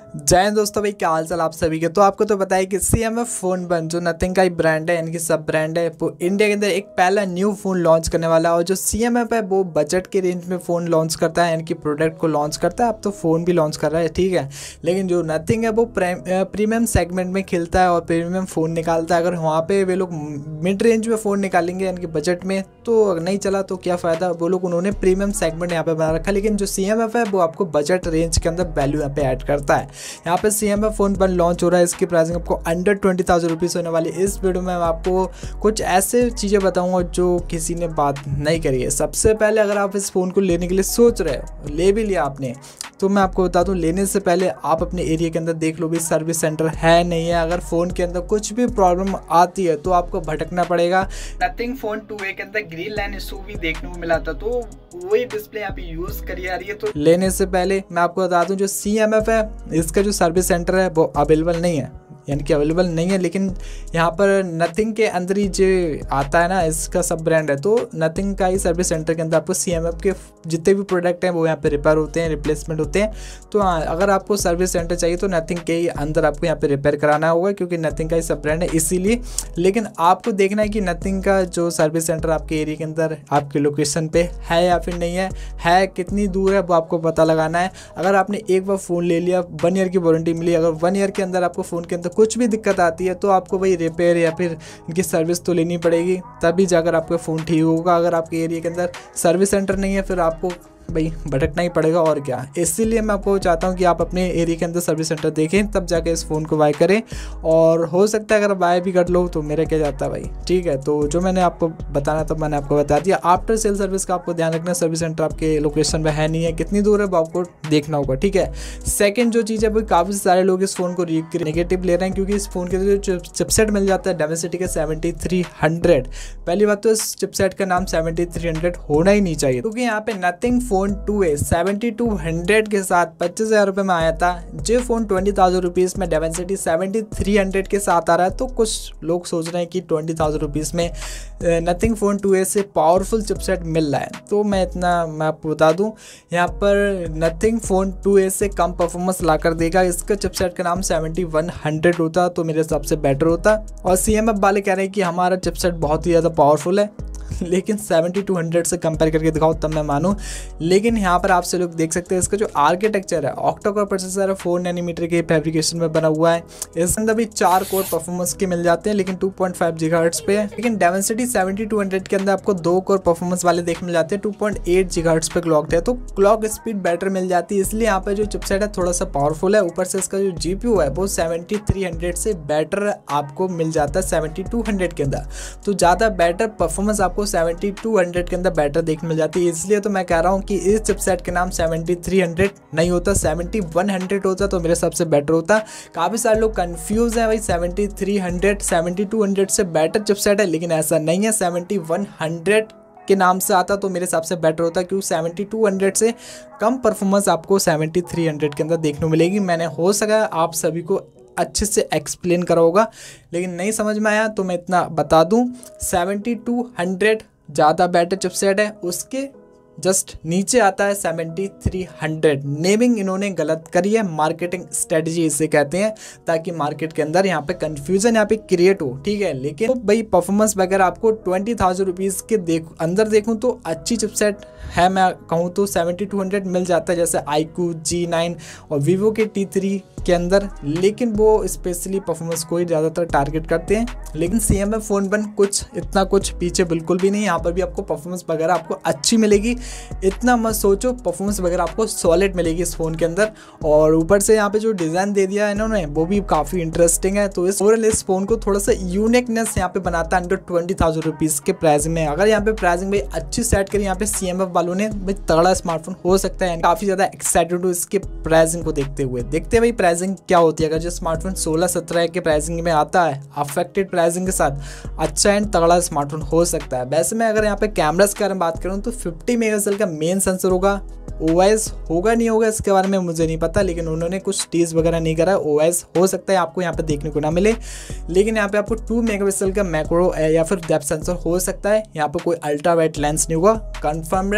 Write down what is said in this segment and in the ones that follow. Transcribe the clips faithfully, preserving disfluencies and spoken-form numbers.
जय हिंद दोस्तों, भाई क्या हाल चाल आप सभी के। तो आपको तो पता है कि C M F phone one जो नथिंग का ही ब्रांड है, यानी कि सब ब्रांड है, वो इंडिया के अंदर एक पहला न्यू फ़ोन लॉन्च करने वाला है। और जो सी एम एफ है वो बजट के रेंज में फ़ोन लॉन्च करता है, यानी कि प्रोडक्ट को लॉन्च करता है। अब तो फ़ोन भी लॉन्च कर रहा है, ठीक है, लेकिन जो नथिंग है वो प्रीमियम सेगमेंट में खेलता है और प्रीमियम फ़ोन निकालता है। अगर वहाँ पर वे लोग मिड रेंज में फ़ोन निकालेंगे यानी कि बजट में, तो नहीं चला तो क्या फ़ायदा। वो लोग उन्होंने प्रीमियम सेगमेंट यहाँ पे बना रखा है, लेकिन जो सी एम एफ है वो आपको बजट रेंज के अंदर वैल्यू यहाँ पे ऐड करता है। यहाँ पे C M F phone one launch हो रहा है, इसकी प्राइसिंग आपको अंडर ट्वेंटी थाउजेंड रुपीज़ होने वाली है। इस वीडियो में मैं आपको कुछ ऐसे चीज़ें बताऊंगा जो किसी ने बात नहीं करी है। सबसे पहले अगर आप इस फ़ोन को लेने के लिए सोच रहे हो, ले भी लिया आपने, तो मैं आपको बता दूं, लेने से पहले आप अपने एरिया के अंदर देख लो भी सर्विस सेंटर है नहीं है। अगर फ़ोन के अंदर कुछ भी प्रॉब्लम आती है तो आपको भटकना पड़ेगा। नथिंग फोन टू ए के अंदर ग्रीन लाइन इशू भी देखने को मिला था, तो वही डिस्प्ले यहाँ पे यूज़ करी जा रही है। तो लेने से पहले मैं आपको बता दूं, जो सी एम एफ है इसका जो सर्विस सेंटर है वो अवेलेबल नहीं है, यानी कि अवेलेबल नहीं है। लेकिन यहाँ पर नथिंग के अंदर ही जो आता है ना, इसका सब ब्रांड है, तो नथिंग का ही सर्विस सेंटर के अंदर आपको सी एम एफ के जितने भी प्रोडक्ट हैं वो यहाँ पे रिपेयर होते हैं, रिप्लेसमेंट होते हैं। तो हाँ, अगर आपको सर्विस सेंटर चाहिए तो नथिंग के ही अंदर आपको यहाँ पे रिपेयर कराना होगा, क्योंकि नथिंग का ही सब ब्रांड है इसीलिए। लेकिन आपको देखना है कि नथिंग का जो सर्विस सेंटर आपके एरिया के अंदर आपके लोकेशन पे है या फिर नहीं है, है कितनी दूर है वो आपको पता लगाना है। अगर आपने एक बार फ़ोन ले लिया, वन ईयर की वारंटी मिली, अगर वन ईयर के अंदर आपको फ़ोन के अंदर कुछ भी दिक्कत आती है तो आपको भाई रिपेयर या फिर इनकी सर्विस तो लेनी पड़ेगी, तभी जाकर आपका फ़ोन ठीक होगा। अगर आपके एरिया के अंदर सर्विस सेंटर नहीं है फिर आपको भाई भटकना ही पड़ेगा, और क्या। इसीलिए मैं आपको चाहता हूँ कि आप अपने एरिया के अंदर सर्विस सेंटर देखें, तब जाके इस फ़ोन को बाय करें। और हो सकता है अगर बाय भी कर लो तो मेरा क्या जाता है भाई, ठीक है। तो जो मैंने आपको बताना था मैंने आपको बता दिया। आफ्टर सेल सर्विस का आपको ध्यान रखना, सर्विस सेंटर आपके लोकेशन में है नहीं है, कितनी दूर है वो आपको देखना होगा, ठीक है। सेकेंड जो चीज़ है वो काफ़ी सारे लोग इस फ़ोन को नेगेटिव ले रहे हैं, क्योंकि इस फ़ोन के जो चिपसेट मिल जाता है डायमेंसिटी का सेवेंटी थ्री हंड्रेड। पहली बात तो इस चिपसेट का नाम सेवेंटी थ्री हंड्रेड होना ही नहीं चाहिए, क्योंकि यहाँ पे nothing phone two A seventy two hundred के साथ पच्चीस हज़ार रुपये में आया था। जो फ़ोन ट्वेंटी थाउजेंड रुपीज़ में डायमेंसिटी सेवेंटी थ्री हंड्रेड के साथ आ रहा है, तो कुछ लोग सोच रहे हैं कि ट्वेंटी थाउजेंड रुपीज़ में नथिंग फोन टू ए से पावरफुल चिपसेट मिल रहा है। तो मैं इतना मैं आपको बता दूं, यहाँ पर नथिंग फोन टू ए से कम परफॉर्मेंस ला कर देगा। इसका चिपसेट का नाम सेवेंटी वन हंड्रेड होता तो मेरे हिसाब से बेटर होता। और सी एम एफ वाले कह रहे हैं कि हमारा चिपसेट बहुत ही ज़्यादा पावरफुल है, लेकिन सेवेंटी टू हंड्रेड से कंपेयर करके दिखाओ तब मैं मानूं। लेकिन यहाँ पर आपसे लोग देख सकते हैं इसका जो आर्किटेक्चर है, ऑक्टा कोर प्रोसेसर है, फोर नैनोमीटर के फैब्रिकेशन में बना हुआ है। इसके अंदर भी चार कोर परफॉर्मेंस के मिल जाते हैं, लेकिन टू पॉइंट फाइव गीगाहर्ट्ज़ पे है। लेकिन डायमेंसिटी सेवेंटी टू हंड्रेड के अंदर आपको दो कोर परफॉर्मेंस वाले देखने मिल जाते हैं, टू पॉइंट एट गीगाहर्ट्ज़ पे क्लॉक्ड है, तो क्लॉक स्पीड बेटर मिल जाती है। इसलिए यहाँ पर जो चिपसेट है थोड़ा सा पावरफुल है। ऊपर से इसका जो जी पी यू है वो सेवेंटी थ्री हंड्रेड से बेटर आपको मिल जाता है सेवेंटी टू हंड्रेड के अंदर। तो ज़्यादा बेटर परफॉर्मेंस आपको सेवेंटी टू हंड्रेड के अंदर बेटर देखने मिल जाती है। इसलिए तो मैं कह रहा हूँ कि इस चिपसेट के नाम सेवेंटी थ्री हंड्रेड नहीं होता, सेवेंटी वन हंड्रेड होता तो मेरे हिसाब से बेटर होता। काफ़ी सारे लोग कंफ्यूज हैं भाई, seventy three hundred seventy two hundred से बेटर चिपसेट है, लेकिन ऐसा नहीं है। सेवेंटी वन हंड्रेड के नाम से आता तो मेरे हिसाब से बेटर होता, क्योंकि सेवेंटी टू हंड्रेड से कम परफॉर्मेंस आपको सेवेंटी थ्री हंड्रेड के अंदर देखने को मिलेगी। मैंने हो सका आप सभी को अच्छे से एक्सप्लेन करा होगा, लेकिन नहीं समझ में आया तो मैं इतना बता दूं, सेवेंटी टू हंड्रेड ज़्यादा बेटर चिपसेट है, उसके जस्ट नीचे आता है सेवेंटी थ्री हंड्रेड। नेमिंग इन्होंने गलत करी है, मार्केटिंग स्ट्रेटजी इसे कहते हैं, ताकि मार्केट के अंदर यहाँ पे कंफ्यूजन यहाँ पे क्रिएट हो, ठीक है। लेकिन तो भाई परफॉर्मेंस वगैरह आपको ट्वेंटी थाउजेंड रुपीज़ के देख अंदर देखूँ तो अच्छी चिपसेट है, मैं कहूँ तो सेवेंटी टू हंड्रेड मिल जाता है, जैसे आईक्यू जी नाइन और वीवो के टी थ्री के अंदर। लेकिन वो स्पेशली परफॉर्मेंस को ही ज़्यादातर टारगेट करते हैं। लेकिन C M F phone one कुछ इतना कुछ पीछे बिल्कुल भी नहीं, यहाँ पर भी आपको परफॉर्मेंस वगैरह आपको अच्छी मिलेगी। इतना मत सोचो, परफॉर्मेंस वगैरह आपको सॉलिड मिलेगी इस फ़ोन के अंदर। और ऊपर से यहाँ पे जो डिज़ाइन दे दिया है इन्होंने वो भी काफ़ी इंटरेस्टिंग है। तो इस ओवरऑल इस फ़ोन को थोड़ा सा यूनिकनेस यहाँ पे बनाता है अंडर ट्वेंटी थाउजेंड रुपीज़ के प्राइसिंग में। अगर यहाँ पे प्राइसिंग भाई अच्छी सेट करी यहाँ पे सी एम एफ वालों ने, भाई तगड़ा स्मार्टफोन हो सकता है। काफ़ी ज़्यादा एक्साइटेड हूँ इसके प्राइसिंग को देखते हुए। देखते हैं भाई प्राइसिंग क्या होती है। अगर जो स्मार्टफोन सोलह सत्रह के प्राइसिंग में आता है अफेक्टेड प्राइसिंग के साथ, अच्छा एंड तगड़ा स्मार्टफोन हो सकता है। वैसे मैं अगर यहाँ पे कैमरास के बारे में बात करूँ तो फिफ्टी मेगापिक्सल का मेन सेंसर होगा। ओएस होगा नहीं होगा इसके बारे में मुझे नहीं पता, लेकिन उन्होंने कुछ टीज वगैरह नहीं करा। ओएस हो सकता है आपको यहाँ पे देखने को ना मिले, लेकिन यहाँ पे आपको टू मेगापिक्सल का मैक्रो या फिर डेप्थ सेंसर हो सकता है। यहाँ पे कोई अल्ट्रा वाइड लेंस नहीं होगा, कन्फर्म है।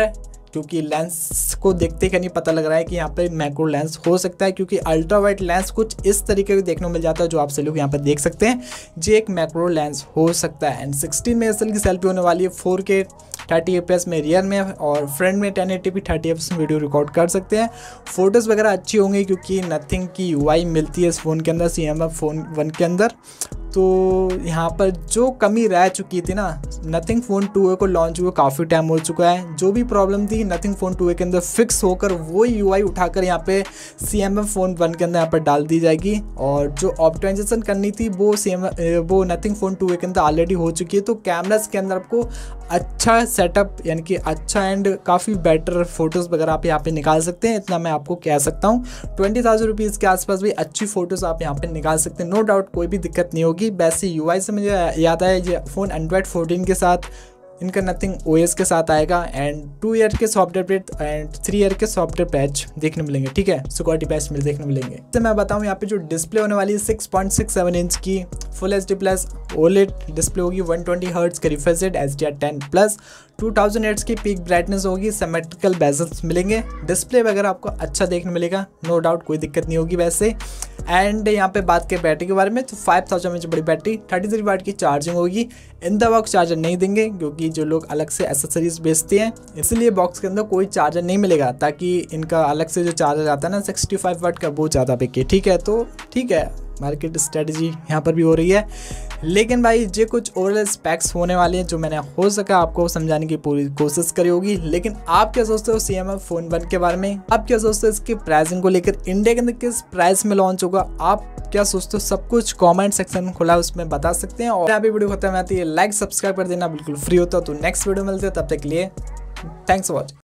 क्योंकि लेंस को देखते का नहीं पता लग रहा है कि यहाँ पे मैक्रो लेंस हो सकता है, क्योंकि अल्ट्रा वाइड लेंस कुछ इस तरीके का देखने को मिल जाता है जो आप सभी लोग यहाँ पर देख सकते हैं, जो एक मैक्रो लेंस हो सकता है। एंड सिक्सटीन मेगापिक्सल की सेल्फी होने वाली है, four K thirty F P S में रियर में, और फ्रंट में ten eighty P thirty F P S में वीडियो रिकॉर्ड कर सकते हैं। फोटोज़ वगैरह अच्छी होंगी क्योंकि नथिंग की यू आई मिलती है इस फ़ोन के अंदर, C M F phone one के अंदर। तो यहाँ पर जो कमी रह चुकी थी ना, नथिंग फ़ोन टू ए को लॉन्च हुए काफ़ी टाइम हो चुका है, जो भी प्रॉब्लम थी नथिंग फ़ोन टू ए के अंदर फिक्स होकर वो यूआई उठाकर यहाँ पे C M F phone one के अंदर यहाँ पर डाल दी जाएगी। और जो ऑप्टिमाइजेशन करनी थी वो सी एम वो नथिंग फ़ोन टू ए के अंदर ऑलरेडी हो चुकी है। तो कैमरास के अंदर आपको अच्छा सेटअप यानी कि अच्छा एंड काफ़ी बेटर फोटोज़ वगैरह आप यहाँ पे निकाल सकते हैं, इतना मैं आपको कह सकता हूँ। ट्वेंटी थाउजेंड रुपीज़ के आसपास भी अच्छी फ़ोटोज़ आप यहाँ पे निकाल सकते हैं, नो डाउट, कोई भी दिक्कत नहीं होगी। वैसे यूआई से मुझे याद आया ये फ़ोन एंड्रॉयड फोर्टीन के साथ, इनका नथिंग ओएस के साथ आएगा, एंड टू ईयर के software update and three year के सॉफ्टवेयर पैच देखने मिलेंगे, ठीक है, सिक्योरिटी पैच मिल देखने मिलेंगे। तो मैं बताऊँ यहाँ पे जो डिस्प्ले होने वाली है six point six seven inch की full H D plus OLED display होगी, वन ट्वेंटी हर्ट्ज का refresh rate, H D R ten plus, two thousand एट्स की पीक ब्राइटनेस होगी, सिमेट्रिकल बेजल्स मिलेंगे, डिस्प्ले वगैरह आपको अच्छा देखने मिलेगा, नो डाउट, कोई दिक्कत नहीं होगी वैसे। एंड यहाँ पे बात करें बैटरी के बारे में तो फाइव थाउजेंड एमएच बड़ी बैटरी, थर्टी थ्री वाट की चार्जिंग होगी। इन द बॉक्स चार्जर नहीं देंगे क्योंकि जो लोग अलग से एसेसरीज बेचते हैं इसलिए बॉक्स के अंदर कोई चार्जर नहीं मिलेगा, ताकि इनका अलग से जो चार्जर आता है ना सिक्सटी फाइव वाट का वो ज़्यादा बिके, ठीक है। तो ठीक है, मार्केट स्ट्रेटजी यहाँ पर भी हो रही है। लेकिन भाई ये कुछ ओवरऑल स्पेक्स होने वाले हैं जो मैंने हो सका आपको समझाने की पूरी कोशिश करी होगी। लेकिन आप क्या सोचते हो C M F phone one के बारे में? आप क्या सोचते हो इसकी प्राइसिंग को लेकर, इंडिया के अंदर किस प्राइस में लॉन्च होगा? आप क्या सोचते हो? सब कुछ कमेंट सेक्शन में खुला है, उसमें बता सकते हैं। और यहाँ पे वीडियो खत्म आती है, लाइक सब्सक्राइब कर देना बिल्कुल फ्री होता है। तो नेक्स्ट वीडियो मिलते हैं, तब तक के लिए थैंक्स फॉर वॉचिंग।